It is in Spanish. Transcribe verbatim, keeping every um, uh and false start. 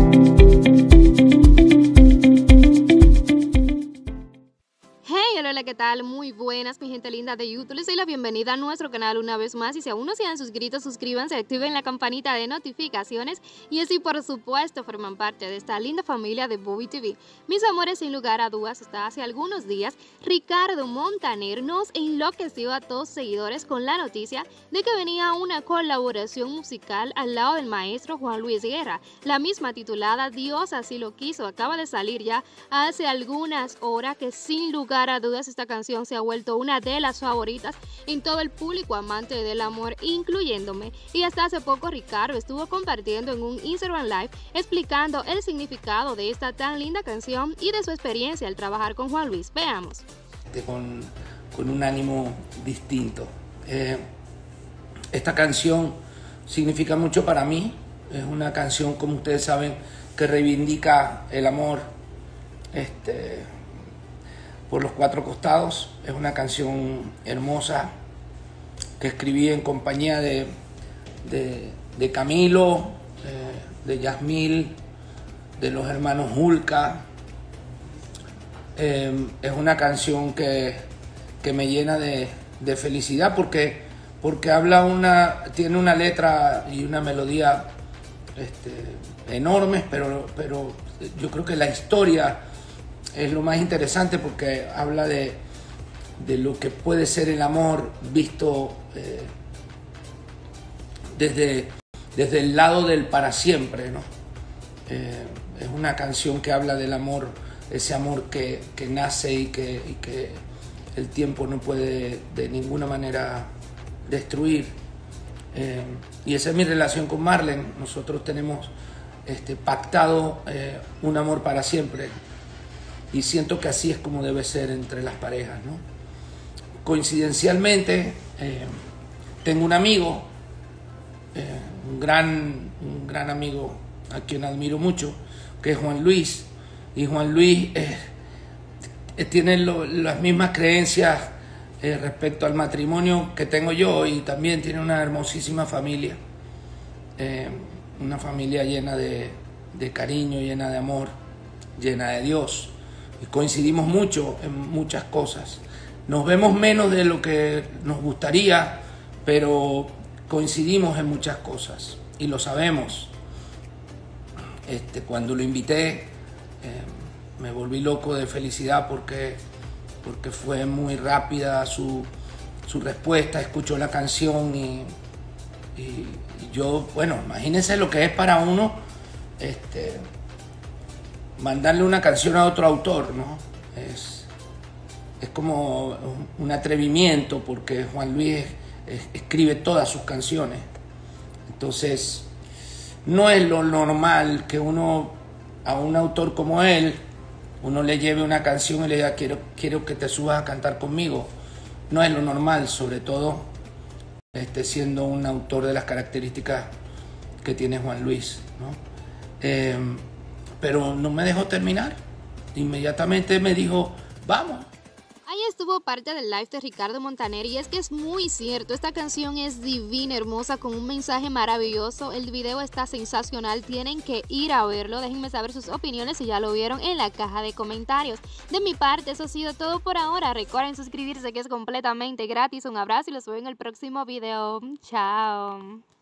Hola, ¿qué tal? Muy buenas, mi gente linda de YouTube. Les doy la bienvenida a nuestro canal una vez más. Y si aún no se han suscrito, suscríbanse, activen la campanita de notificaciones. Y así, por supuesto, forman parte de esta linda familia de Bobby T V. Mis amores, sin lugar a dudas, hasta hace algunos días, Ricardo Montaner nos enloqueció a todos seguidores con la noticia de que venía una colaboración musical al lado del maestro Juan Luis Guerra. La misma titulada Dios así lo quiso. Acaba de salir ya hace algunas horas, que sin lugar a dudas esta canción se ha vuelto una de las favoritas en todo el público amante del amor, incluyéndome. Y hasta hace poco Ricardo estuvo compartiendo en un Instagram Live explicando el significado de esta tan linda canción y de su experiencia al trabajar con Juan Luis. Veamos. Con, con un ánimo distinto. Eh, esta canción significa mucho para mí. Es una canción, como ustedes saben, que reivindica el amor este, por los cuatro costados. Es una canción hermosa que escribí en compañía de, de, de Camilo, eh, de Yasmil, de los hermanos Julka. Eh, es una canción que, que me llena de, de felicidad porque, porque habla una, tiene una letra y una melodía este, enormes, pero, pero yo creo que la historia es lo más interesante porque habla de, de lo que puede ser el amor visto eh, desde, desde el lado del para siempre, ¿no? Eh, es una canción que habla del amor, ese amor que, que nace y que, y que el tiempo no puede de ninguna manera destruir. Eh, y esa es mi relación con Marlene. Nosotros tenemos este, pactado eh, un amor para siempre. Y siento que así es como debe ser entre las parejas, ¿no? Coincidencialmente, eh, tengo un amigo, eh, un, gran, un gran amigo a quien admiro mucho, que es Juan Luis. Y Juan Luis eh, eh, tiene lo, las mismas creencias eh, respecto al matrimonio que tengo yo, y también tiene una hermosísima familia. Eh, una familia llena de, de cariño, llena de amor, llena de Dios. Y coincidimos mucho en muchas cosas. Nos vemos menos de lo que nos gustaría, pero coincidimos en muchas cosas y lo sabemos. Este, cuando lo invité, eh, me volví loco de felicidad porque, porque fue muy rápida su, su respuesta. Escuchó la canción y, y, y yo, bueno, imagínense lo que es para uno este, mandarle una canción a otro autor, ¿no? Es, es como un atrevimiento porque Juan Luis es, es, escribe todas sus canciones. Entonces, no es lo normal que uno, a un autor como él, uno le lleve una canción y le diga, quiero, quiero que te subas a cantar conmigo. No es lo normal, sobre todo este, siendo un autor de las características que tiene Juan Luis, ¿no? Eh, pero no me dejó terminar. Inmediatamente me dijo, vamos. Ahí estuvo parte del live de Ricardo Montaner y es que es muy cierto, esta canción es divina, hermosa, con un mensaje maravilloso. El video está sensacional, tienen que ir a verlo. Déjenme saber sus opiniones si ya lo vieron en la caja de comentarios. De mi parte, eso ha sido todo por ahora. Recuerden suscribirse, que es completamente gratis. Un abrazo y los veo en el próximo video. Chao.